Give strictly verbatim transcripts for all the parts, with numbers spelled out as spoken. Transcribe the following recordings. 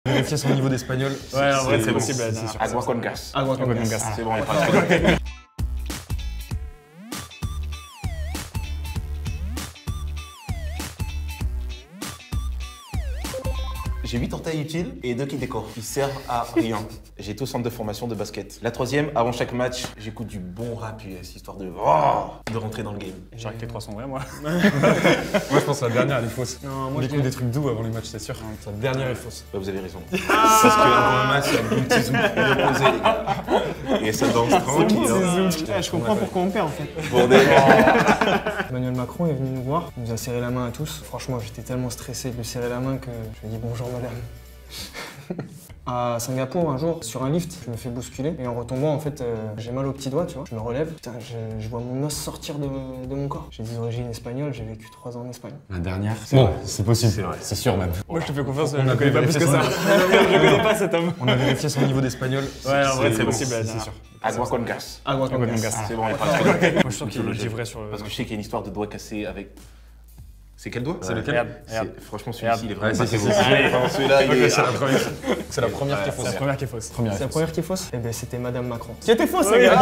Vérifier son niveau d'espagnol. Ouais, en vrai, c'est bon, possible. c'est sûr. Agua con gas. Agua con gas. C'est bon, il parle. J'ai huit orteils utiles et deux qui décorent. Ils servent à rien. J'ai tout centre de formation de basket. La troisième, avant chaque match, j'écoute du bon rap U S, histoire de, oh, de rentrer dans le game. J'ai arrêté trois cents vrais, moi. Moi, je pense que la dernière, elle est fausse. Non, moi, On je écoute des trucs doux avant les matchs, c'est sûr. La dernière est fausse. Bah, vous avez raison. Parce qu'avant un match, il y a un petit zoom reposé, les gars. Et ça danse tranquille. Ah, je comprends pourquoi on perd en fait. Bordel. Emmanuel Macron est venu nous voir, il nous a serré la main à tous. Franchement, j'étais tellement stressé de lui serrer la main que je lui ai dit bonjour madame. À Singapour, un jour, sur un lift, je me fais bousculer et en retombant, en fait, euh, j'ai mal au petit doigt, tu vois. Je me relève, putain, je, je vois mon os sortir de, de mon corps. J'ai des origines espagnoles, j'ai vécu trois ans en Espagne. La dernière. Bon, c'est possible. C'est vrai. C'est sûr même. Moi, je te fais confiance, On je a ne connais pas plus vérifié que son- ça. Je connais pas cet homme. On a vérifié son niveau d'espagnol. Ouais, en vrai, c'est bon, possible. C'est sûr. Agua con gas. Agua con gas. gas. C'est bon, il parle. Moi, je suis sûr qu'il dit vrai sur le. Parce que je sais qu'il y a une histoire de doigt cassé avec. C'est quel doigt? C'est lequel? Regarde, C'est- regarde. Franchement, celui-ci, il est vraiment Ouais, pas c'est- très c'est- beau. c'est- Enfin, celui-là, il est. C'est la première. C'est la première qui est C'est fausse. la première qui est fausse. Première C'est la est fausse. première qui est fausse? Eh ben, c'était Madame Macron. Qui était fausse, les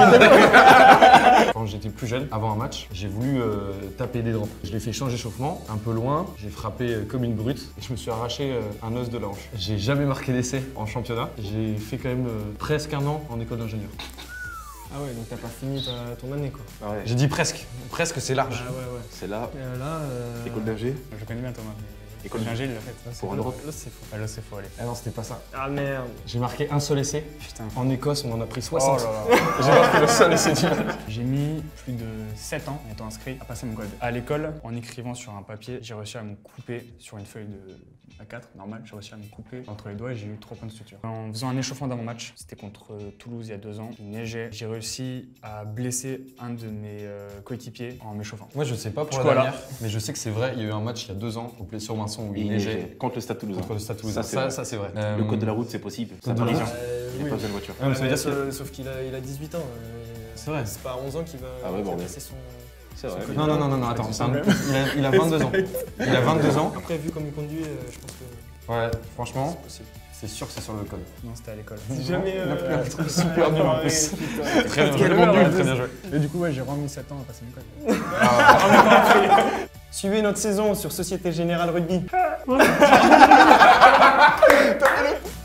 gars. Quand j'étais plus jeune, avant un match, j'ai voulu euh, taper des drops. Je l'ai fait changer d'échauffement, un peu loin, j'ai frappé euh, comme une brute et je me suis arraché euh, un os de la hanche. J'ai jamais marqué d'essai en championnat. J'ai fait quand même euh, presque un an en école d'ingénieur. Ah ouais, donc t'as pas fini ta- ton année quoi. Ah ouais. J'ai dit presque. Presque, c'est large. Ah ouais, ouais. C'est là, Et euh, là, euh... école d'ingé. Je connais bien Thomas. École L'ingé, il l'a fait. Pour un drop. Là, c'est faux. Ah, là, c'est faux, allez. Ah non, c'était pas ça. Ah merde. J'ai marqué un seul essai. Putain. En Écosse, on en a pris Oh soixante. là là. J'ai marqué le seul essai du match. J'ai mis plus de sept ans en étant inscrit à passer mon code. À l'école, en écrivant sur un papier, j'ai réussi à me couper sur une feuille de A quatre, normal, j'ai réussi à me couper entre les doigts et j'ai eu trois points de suture. En faisant un échauffement d'avant-match, c'était contre Toulouse il y a deux ans, il neigeait, j'ai réussi à blesser un de mes euh, coéquipiers en m'échauffant. Moi, je sais pas pour Du la coup, voilà. dernière, mais je sais que c'est vrai. Il y a eu un match il y a deux ans au Plessis-Robinson où il Il neigeait neigeait contre le Stade Toulousain. contre le Stade Toulousain. Ça, c'est Ça, vrai. ça, c'est vrai. Le Euh, code de la route, c'est possible. Ça Code de la passe. route. Euh, Il n'y a oui. pas besoin de voiture. Ah, mais ça veut dire que sauf, sauf qu'il a, il a dix-huit ans. euh, C'est vrai. C'est pas à onze ans qu'il va, Ah ouais, qu'il va bordel. passer son... C'est vrai. son Non, non, non, non, non, attends. C'est c'est un- vrai. Il a, il a vingt-deux ans. Il a vingt-deux ans. Après, vu comme il conduit, euh, je pense que Ouais, franchement, c'est possible. c'est sûr que c'est sur le code. Non, c'était à l'école. Si jamais... Il a pris un euh, truc super dur en ouais, plus. putain. Très bien Quel joué. heure, Très ouais, bien joué. Et du coup, ouais, j'ai remis sept ans à passer mon code. Suivez notre saison sur Société Générale Rugby.